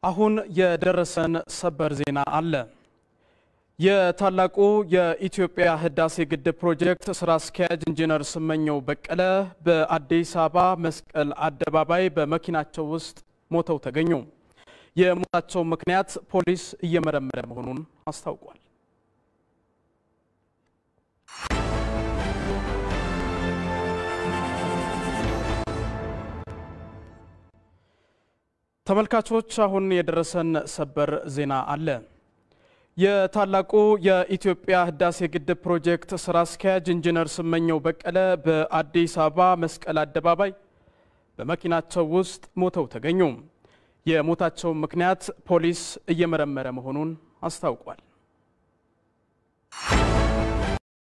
አሁን የደረሰን ሰበር ዜና አለ። የታላቁ የኢትዮጵያ ህዳሴ ግድብ ፕሮጀክት ስራ አስኪያጅ ኢንጂነር ስመኘው በቀለ በአዲስ አበባ መስቀል አደባባይ በመኪናቸው ውስጥ ሞተው ተገኙ። የሞታቸው ምክንያት ፖሊስ እየመረመረ መሆኑን አስታውቋል። ተመልካቾች አሁን የደረሰን ሰበር ዜና አለ። የታላቁ የኢትዮጵያ ህዳሴ ግድብ ፕሮጀክት ስራ አስኪያጅ ኢንጂነር ስመኘው በቀለ በአዲስ አበባ መስቀል አደባባይ በመኪናቸው ውስጥ ሞተው ተገኙ። የሞታቸው ምክንያት ፖሊስ እየመረመረ መሆኑን አስታውቋል።